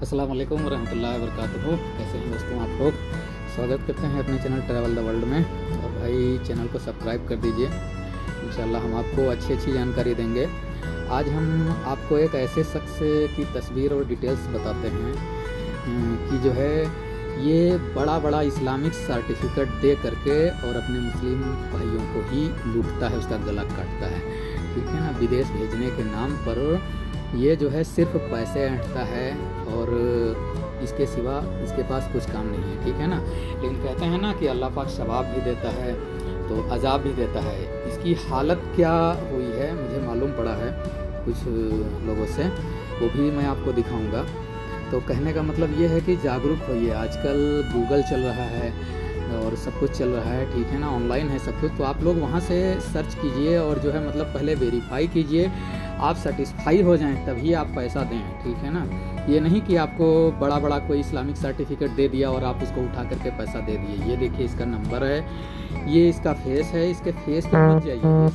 अस्सलाम वालेकुम रहमतुल्लाहि व बरकातुहू। कैसे हैं दोस्तों आप लोग? स्वागत करते हैं अपने चैनल ट्रैवल द वर्ल्ड में। और भाई चैनल को सब्सक्राइब कर दीजिए, इंशाल्लाह हम आपको अच्छी अच्छी जानकारी देंगे। आज हम आपको एक ऐसे शख्स की तस्वीर और डिटेल्स बताते हैं कि जो है ये बड़ा बड़ा इस्लामिक सर्टिफिकेट दे करके और अपने मुस्लिम भाइयों को ही लूटता है, उसका गला काटता है, ठीक है ना। विदेश भेजने के नाम पर ये जो है सिर्फ पैसे ऐंठता है और इसके सिवा इसके पास कुछ काम नहीं है, ठीक है ना। लेकिन कहते हैं ना कि अल्लाह पाक सवाब भी देता है तो अजाब भी देता है। इसकी हालत क्या हुई है मुझे मालूम पड़ा है कुछ लोगों से, वो भी मैं आपको दिखाऊंगा। तो कहने का मतलब ये है कि जागरूक होइए। आजकल गूगल चल रहा है और सब कुछ चल रहा है, ठीक है ना, ऑनलाइन है सब कुछ। तो आप लोग वहाँ से सर्च कीजिए और जो है मतलब पहले वेरीफाई कीजिए, आप सेटिस्फाई हो जाएं तभी आप पैसा दें, ठीक है ना। ये नहीं कि आपको बड़ा बड़ा कोई इस्लामिक सर्टिफिकेट दे दिया और आप उसको उठा करके पैसा दे दिए। ये देखिए इसका नंबर है, ये इसका फेस है, इसके फेस पे पहुंच जाइए। ये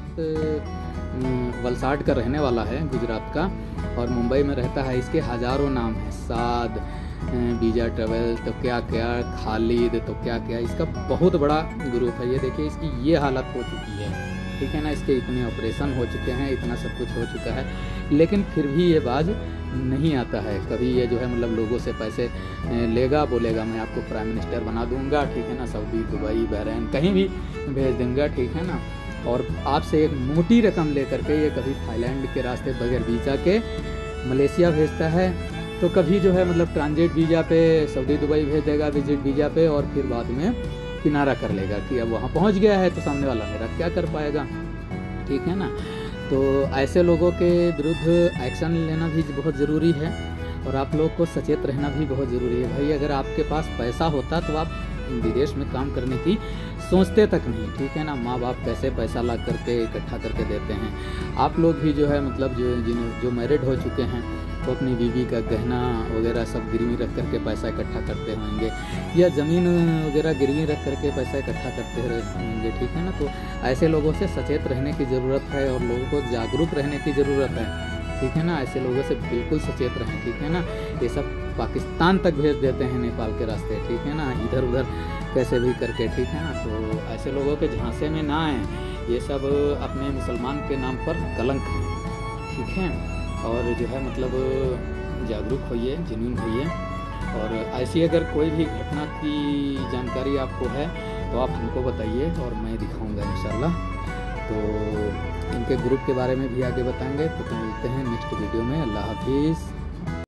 सूरत वलसाड का रहने वाला है, गुजरात का, और मुंबई में रहता है। इसके हज़ारों नाम हैं, साद, वीज़ा ट्रेवल तो क्या क्या, खालिद तो क्या क्या। इसका बहुत बड़ा ग्रुप है। ये देखिए इसकी ये हालत हो चुकी है, ठीक है ना। इसके इतने ऑपरेशन हो चुके हैं, इतना सब कुछ हो चुका है, लेकिन फिर भी ये बाज नहीं आता है। कभी ये जो है मतलब लोगों से पैसे लेगा, बोलेगा मैं आपको प्राइम मिनिस्टर बना दूंगा, ठीक है ना, सऊदी, दुबई, बहरीन कहीं भी भेज दूंगा, ठीक है ना। और आपसे एक मोटी रकम लेकर के ये कभी थाईलैंड के रास्ते बगैर वीज़ा के मलेशिया भेजता है, तो कभी जो है मतलब ट्रांजिट वीज़ा पे सऊदी, दुबई भेज देगा, विजिट वीज़ा पे, और फिर बाद में किनारा कर लेगा कि अब वहाँ पहुँच गया है तो सामने वाला मेरा क्या कर पाएगा, ठीक है ना। तो ऐसे लोगों के विरुद्ध एक्शन लेना भी बहुत ज़रूरी है और आप लोग को सचेत रहना भी बहुत ज़रूरी है। भाई अगर आपके पास पैसा होता तो आप विदेश में काम करने की सोचते तक नहीं, ठीक है ना। माँ बाप कैसे पैसा ला करके इकट्ठा करके देते हैं। आप लोग भी जो है मतलब जो मैरिड हो चुके हैं तो अपनी बीवी का गहना वगैरह सब गिरवी रख करके पैसा इकट्ठा करते होंगे, या ज़मीन वगैरह गिरवी रख करके पैसा इकट्ठा करते होंगे, ठीक है ना। तो ऐसे लोगों से सचेत रहने की ज़रूरत है और लोगों को जागरूक रहने की ज़रूरत है, ठीक है ना। ऐसे लोगों से बिल्कुल सचेत रहें, ठीक है ना। ये सब पाकिस्तान तक भेज देते हैं नेपाल के रास्ते, ठीक है ना, इधर उधर कैसे भी करके, ठीक है ना। तो ऐसे लोगों के झांसे में ना आए। ये सब अपने मुसलमान के नाम पर कलंक है, ठीक है। और जो है मतलब जागरूक होइए, जुनून होइए। और ऐसी अगर कोई भी घटना की जानकारी आपको है तो आप हमको बताइए और मैं दिखाऊंगा इंशाल्लाह। तो इनके ग्रुप के बारे में भी आगे बताएंगे। तो मिलते हैं नेक्स्ट वीडियो में। अल्लाह हाफिज़।